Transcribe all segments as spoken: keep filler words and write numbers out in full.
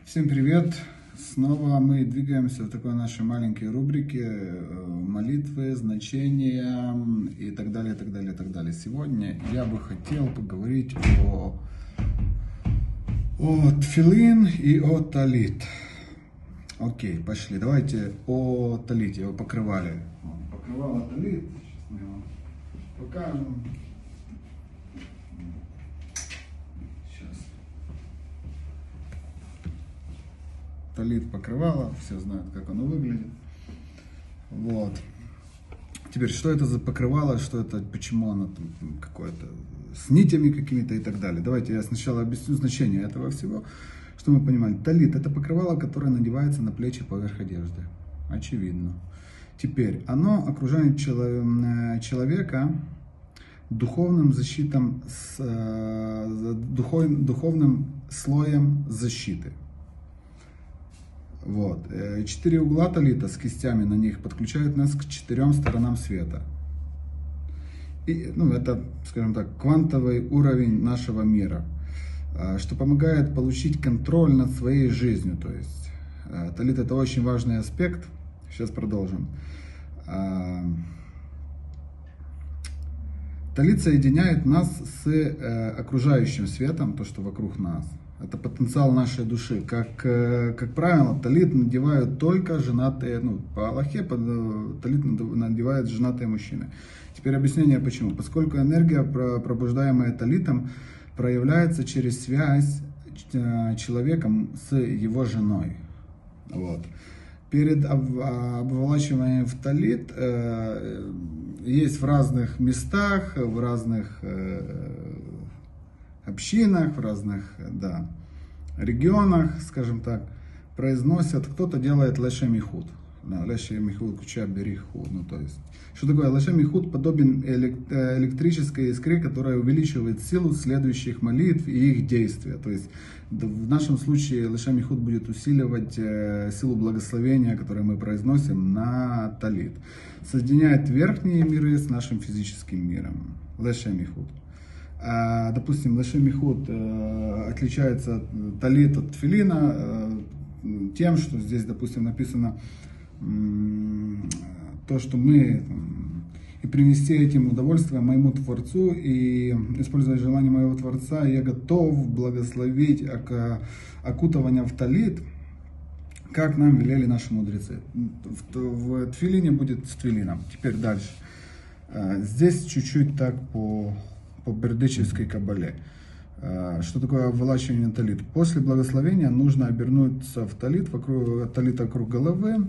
Всем привет! Снова мы двигаемся в такой нашей маленькой рубрике молитвы, значения и так далее, и так далее, и так далее. Сегодня я бы хотел поговорить о, о тфилин и о талит. Окей, пошли. Давайте о талите, о покрывале. Покрывало талит. Сейчас мы его покажем. Талит покрывало, все знают, как оно выглядит. Вот. Теперь, что это за покрывало, что это, почему оно там какое-то с нитями какими-то и так далее. Давайте я сначала объясню значение этого всего, что мы понимали. Талит — это покрывало, которое надевается на плечи поверх одежды. Очевидно. Теперь, оно окружает человека духовным защитом, с, духов, духовным слоем защиты. Вот. Четыре угла талита с кистями на них подключают нас к четырем сторонам света. И, ну, это, скажем так, квантовый уровень нашего мира, что помогает получить контроль над своей жизнью. То есть талит — это очень важный аспект. Сейчас продолжим. Талит соединяет нас с окружающим светом, то, что вокруг нас. Это потенциал нашей души. Как, как правило, талит надевают только женатые, ну, по Аллахе талит надевают женатые мужчины. Теперь объяснение почему. Поскольку энергия, пробуждаемая талитом, проявляется через связь человека с его женой. Вот. Перед обволачиванием в талит э, есть в разных местах, в разных э, общинах, в разных, да, регионах, скажем так, произносят, кто-то делает лешем ихуд. Да, лешем ихуд, куча бериху. Ну, то есть, что такое? Лешем ихуд подобен электрической искре, которая увеличивает силу следующих молитв и их действия. То есть, в нашем случае лешем ихуд будет усиливать силу благословения, которое мы произносим на талит. Соединяет верхние миры с нашим физическим миром. Лешем ихуд. А, допустим, лешем ихуд э, отличается от талит от тфилина э, тем, что здесь, допустим, написано э, то, что мы э, и принести этим удовольствие моему Творцу, и используя желание моего Творца, я готов благословить ока, окутывание в талит, как нам велели наши мудрецы. В, в тфилине будет с тфилином. Теперь дальше. Э, здесь чуть-чуть так по по бердычевской кабале. Что такое обволачивание талит? После благословения нужно обернуться в талит, вокруг, талит вокруг головы,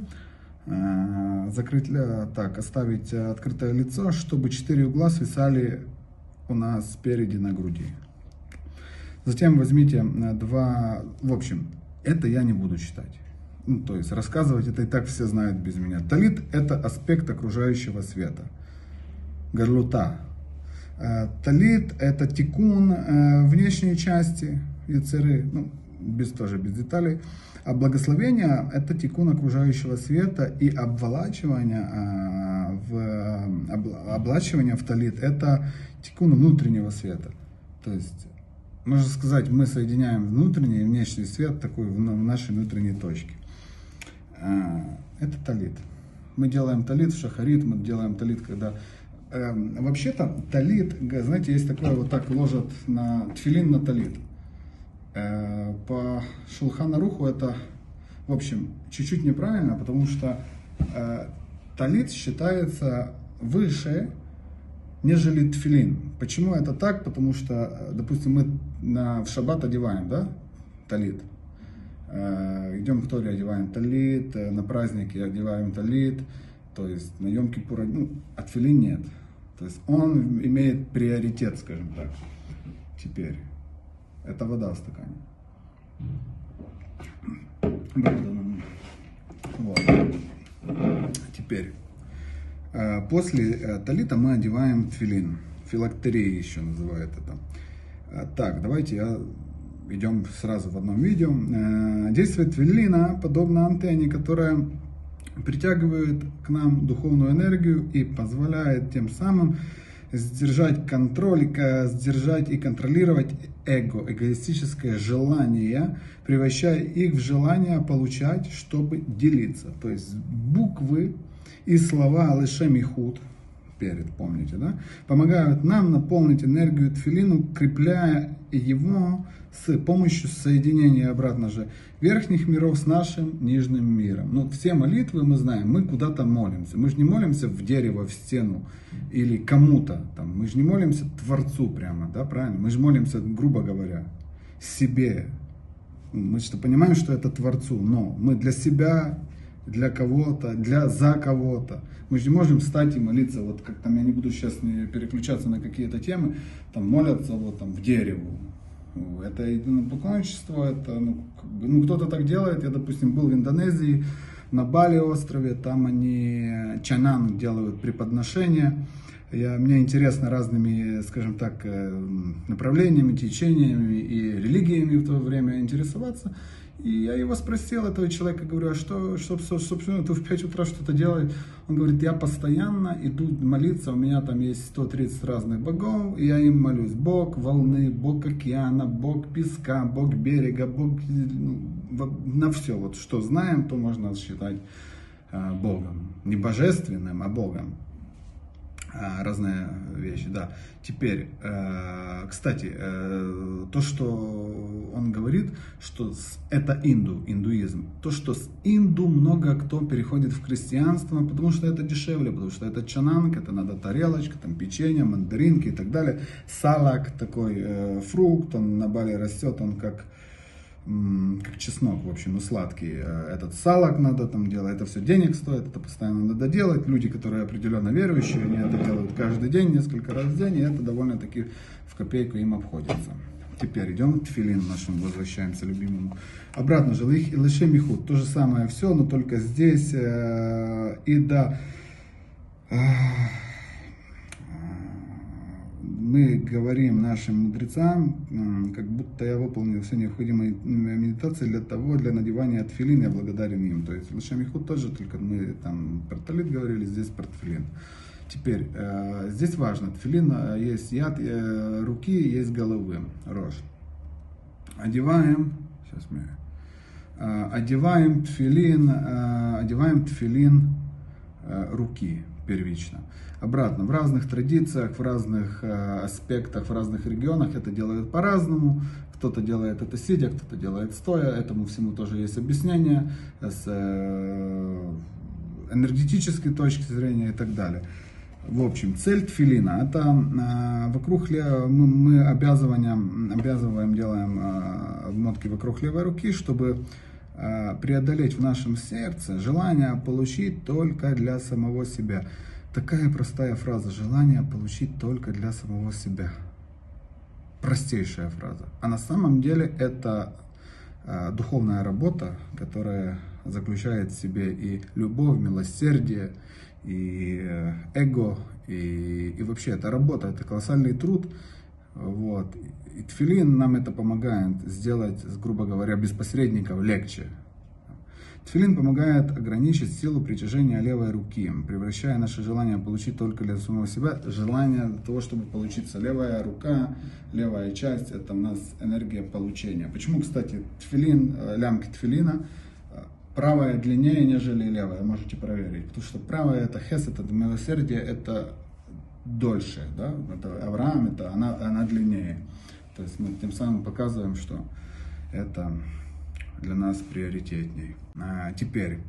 закрыть, так, оставить открытое лицо, чтобы четыре угла свисали у нас спереди на груди. Затем возьмите два, в общем, это я не буду читать. Ну, то есть рассказывать это и так все знают без меня. Талит — это аспект окружающего света. Гарлута. Талит — это тикун э, внешней части яцеры, ну, без, тоже без деталей. А благословение — это тикун окружающего света, и обволачивание, э, в, об, облачивание в талит — это тикун внутреннего света. То есть, можно сказать, мы соединяем внутренний и внешний свет такой в, в нашей внутренней точке. Э, это талит. Мы делаем талит в шахарит, мы делаем талит, когда... Вообще-то талит, знаете, есть такое, вот так ложат на тфилин на талит. По Шулхан Аруху это, в общем, чуть-чуть неправильно, потому что талит считается выше, нежели тфилин. Почему это так? Потому что, допустим, мы на, в шаббат одеваем, да, талит. Идем к Торе, одеваем талит, на праздники одеваем талит. То есть на Йом-Кипур, ну, а тфилин нет. То есть он имеет приоритет, скажем так. Теперь, это вода в стакане. Вот. Теперь, после талита мы одеваем тфилин. Филактерия еще называют это. Так, давайте я... идем сразу в одном видео. Действие тфилина подобно антенне, которая притягивает к нам духовную энергию и позволяет тем самым сдержать контроль, сдержать и контролировать эго, эгоистическое желание, превращая их в желание получать, чтобы делиться. То есть буквы и слова Лешем Ихуд, перед, помните, да, помогают нам наполнить энергию тфилин, укрепляя его с помощью соединения обратно же верхних миров с нашим нижним миром. Ну, все молитвы мы знаем, мы куда-то молимся. Мы же не молимся в дерево, в стену или кому-то там. Мы же не молимся Творцу прямо, да, правильно? Мы же молимся, грубо говоря, себе. Мы что понимаем, что это Творцу, но мы для себя, для кого-то, для за кого-то. Мы же не можем встать и молиться, вот как там, я не буду сейчас не переключаться на какие-то темы, там молятся вот там в дереву. Это идолопоклонничество, это, ну, как бы, ну, кто-то так делает. Я, допустим, был в Индонезии, на Бали острове, там они чанан делают преподношения. Я, мне интересно разными, скажем так, направлениями, течениями и религиями в то время интересоваться. И я его спросил, этого человека, говорю, а что, что, собственно, ты в пять утра что-то делаешь? Он говорит, я постоянно иду молиться, у меня там есть сто тридцать разных богов, и я им молюсь. Бог волны, Бог океана, Бог песка, Бог берега, Бог, ну, на все, вот что знаем, то можно считать э, Богом. Не божественным, а Богом. Разные вещи, да. Теперь, э, кстати, э, то, что он говорит, что с, это инду, индуизм. То, что с инду много кто переходит в христианство, потому что это дешевле, потому что это чананг, это надо тарелочка, там печенье, мандаринки и так далее. Салак, такой э, фрукт, он на Бали растет, он как... как чеснок, в общем, ну сладкий. Этот салак надо там делать, это все денег стоит, это постоянно надо делать. Люди, которые определенно верующие, они это делают каждый день, несколько раз в день, и это довольно-таки в копейку им обходится. Теперь идем к тфилин нашему, возвращаемся любимому. Обратно же, Лешем Ихуд, то же самое все, но только здесь э, и да... Э, мы говорим нашим мудрецам, как будто я выполнил все необходимые медитации для того, для надевания тфилин, я благодарен им. То есть Лешем Ихуд тоже, только мы там про талит говорили, здесь про тфилин. Теперь, э, здесь важно, тфилин есть яд э, руки, есть головы, рож. Одеваем, сейчас мы, э, одеваем тфилин, э, одеваем тфилин э, руки первично. Обратно, в разных традициях, в разных э, аспектах, в разных регионах это делают по-разному. Кто-то делает это сидя, кто-то делает стоя. Этому всему тоже есть объяснение с э, энергетической точки зрения и так далее. В общем, цель тфилина, это э, вокруг мы, мы обязываем, обязываем, делаем э, обмотки вокруг левой руки, чтобы э, преодолеть в нашем сердце желание получить только для самого себя. Такая простая фраза, желание получить только для самого себя. Простейшая фраза. А на самом деле это э, духовная работа, которая заключает в себе и любовь, милосердие, и э, эго, и, и вообще это работа, это колоссальный труд. Вот. И тфилин нам это помогает сделать, грубо говоря, без посредников легче. Тфилин помогает ограничить силу притяжения левой руки, превращая наше желание получить только для самого себя, желание для того, чтобы получиться. Левая рука, левая часть, это у нас энергия получения. Почему, кстати, тфилин, лямки тфилина, правая длиннее, нежели левая, можете проверить. Потому что правая это хесед, это милосердие, это дольше, да? Это Авраам, это она, она длиннее. То есть мы тем самым показываем, что это для нас приоритетней. А теперь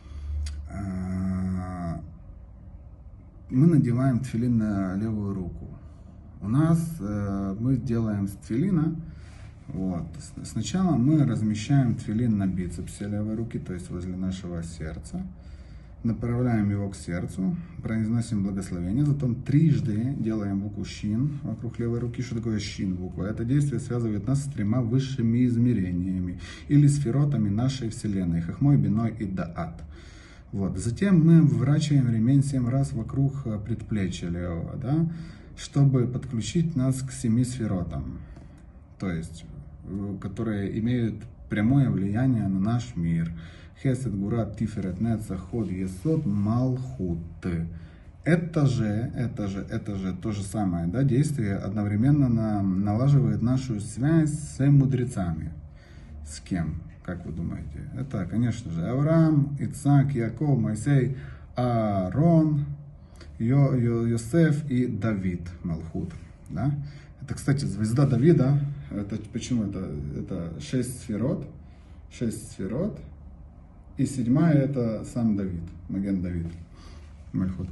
а, мы надеваем тфилин на левую руку. У нас а, мы делаем с тфилина, вот, сначала мы размещаем тфилин на бицепсе левой руки, то есть возле нашего сердца. Направляем его к сердцу, произносим благословение, затем трижды делаем букву щин вокруг левой руки. Что такое щин буква? Это действие связывает нас с тремя высшими измерениями или сферотами нашей Вселенной, хохмой, биной и даат. Вот. Затем мы вворачиваем ремень семь раз вокруг предплечья левого, да, чтобы подключить нас к семи сферотам, то есть, которые имеют прямое влияние на наш мир. Хесед, Гура, Тиферет, Нецах, Ход, Есод, Малхут. это же, это же, это же то же самое, да, действие одновременно на, налаживает нашу связь с мудрецами. С кем, как вы думаете? Это, конечно же, Авраам, Ицхак, Яков, Моисей, Аарон, Йо, Йо, Йосеф и Давид, Малхут. Да? Это, кстати, звезда Давида. Это, почему это? Это шесть сферот. Шесть сферот. И седьмая это сам Давид, Маген Давид, Мальхут.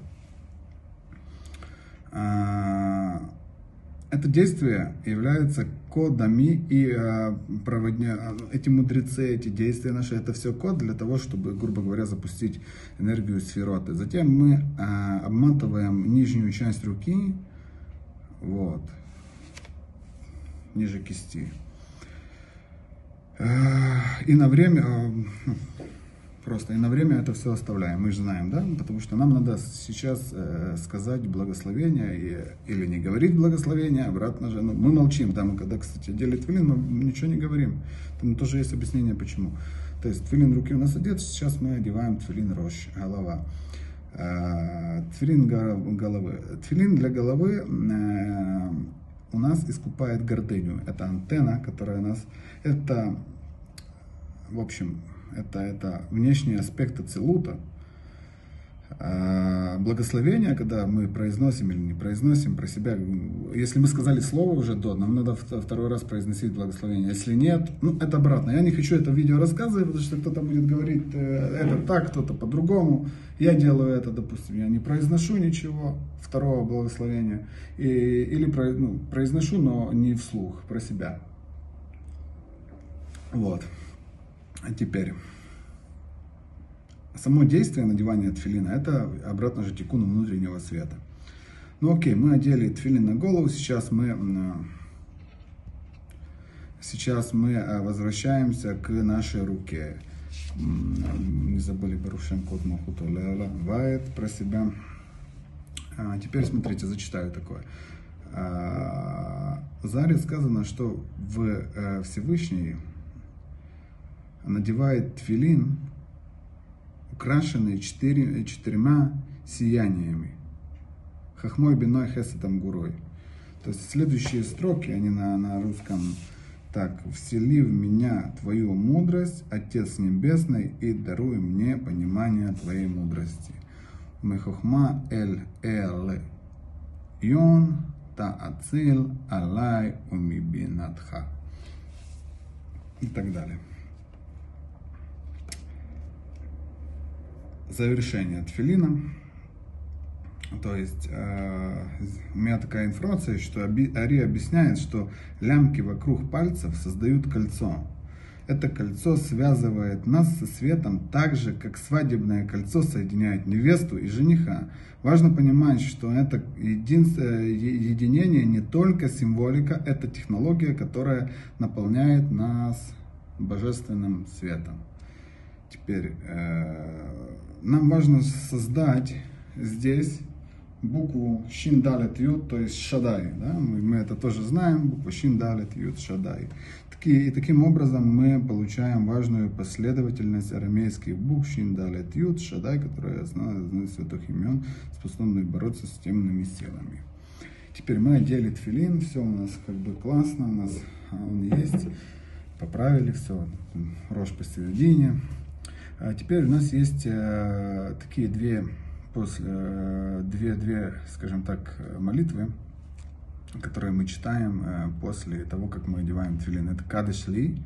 Это действие является кодами, и проводня, эти мудрецы, эти действия наши, это все код для того, чтобы, грубо говоря, запустить энергию сфероты. Затем мы обматываем нижнюю часть руки, вот, ниже кисти. И на время, просто и на время это все оставляем, мы же знаем, да, потому что нам надо сейчас э, сказать благословение и, или не говорить благословение, обратно же, ну, мы молчим, да, мы когда, кстати, одели тфилин, мы ничего не говорим, там тоже есть объяснение почему. То есть тфилин руки у нас одет, сейчас мы одеваем тфилин рош, голова. Э, тфилин головы. Тфилин для головы э, у нас искупает гордыню, это антенна, которая нас, это, в общем, Это, это внешний аспект ацилута. А благословение, когда мы произносим или не произносим про себя, если мы сказали слово уже до, нам надо второй раз произносить благословение. Если нет, ну это обратно. Я не хочу это видео рассказывать, потому что кто-то будет говорить это так, кто-то по-другому. Я делаю это, допустим, я не произношу ничего, второго благословения, и, или ну, произношу, но не вслух, про себя. Вот. А теперь, само действие надевания тфилина, это обратно же тикун внутреннего света. Ну окей, мы одели тфилин на голову, сейчас мы, сейчас мы возвращаемся к нашей руке. Не забыли Барушем код Малхут Вает про себя. А теперь смотрите, зачитаю такое. В Заре сказано, что в Всевышний надевает тфилин, украшенный четыре, четырьмя сияниями. Хахмой, биной, хесетом, гурой. То есть следующие строки, они на, на русском так. «Всели в меня твою мудрость, Отец Небесный, и даруй мне понимание твоей мудрости. Мехохма эль эль йон та ацил алай умибинатха». И так далее. Завершение тфилина. То есть э, у меня такая информация, что Ари объясняет, что лямки вокруг пальцев создают кольцо. Это кольцо связывает нас со светом так же, как свадебное кольцо соединяет невесту и жениха. Важно понимать, что это единение не только символика, это технология, которая наполняет нас божественным светом. Теперь э, нам важно создать здесь букву Шин Далет Ют, то есть Шадай. Да? Мы, мы это тоже знаем, буква Шин Далет Ют Шадай. Такие, и таким образом мы получаем важную последовательность арамейских букв Шин Далет Ют Шадай, которая основана из святых имен, способны бороться с темными силами. Теперь мы одели тфилин, все у нас как бы классно, у нас он есть, поправили все, рожь посередине. А теперь у нас есть э, такие две, после, э, две, две, скажем так, молитвы, которые мы читаем э, после того, как мы одеваем тфилин. Это Кадеш Ли,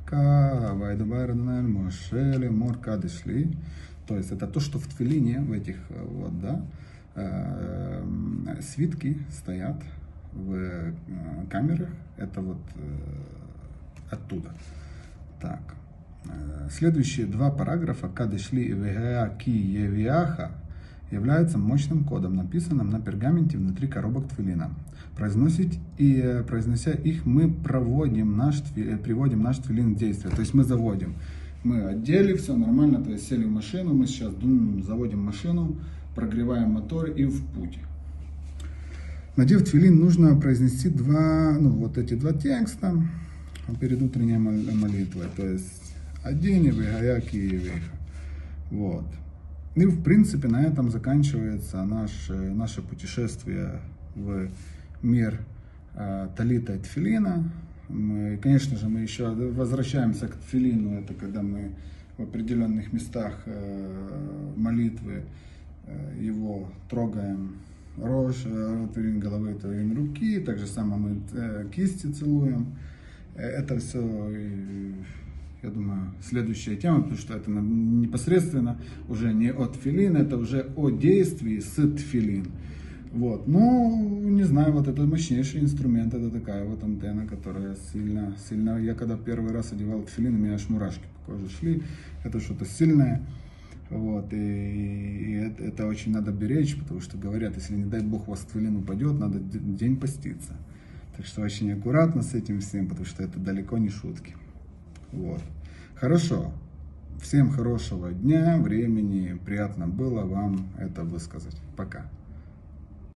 Мошели, Мор Кадеш Ли. То есть это то, что в тфилине, в этих вот, да, э, свитки стоят в э, камерах. Это вот э, оттуда. Так. Следующие два параграфа Кадешли и Вегая Ки Евиаха являются мощным кодом, написанным на пергаменте внутри коробок тфилина. Произносить и произнося их, мы проводим наш, приводим наш тфилин в действие. То есть мы заводим. Мы одели, все нормально, то есть сели в машину, мы сейчас заводим машину, прогреваем мотор и в путь. Надев тфилин, нужно произнести два, ну вот эти два текста перед утренней молитвой. То есть один и Вегая Ки Евиаха. Вот. И в принципе на этом заканчивается наш, наше путешествие в мир э, талита и тфилина. Мы, конечно же, мы еще возвращаемся к тфилину, это когда мы в определенных местах э, молитвы э, его трогаем, рожь, творим головы, творим руки, так же самое мы э, кисти целуем. Это все, я думаю, следующая тема, потому что это непосредственно уже не от тфилин, это уже о действии с тфилин. Вот. Ну, не знаю, вот это мощнейший инструмент, это такая вот антенна, которая сильно, сильно, я когда первый раз одевал тфилин, у меня аж мурашки по коже шли, это что-то сильное, вот, и, и это, это очень надо беречь, потому что говорят, если не дай бог у вас тфилин упадет, надо день поститься, так что очень аккуратно с этим всем, потому что это далеко не шутки, вот, хорошо. Всем хорошего дня, времени, приятно было вам это высказать, пока.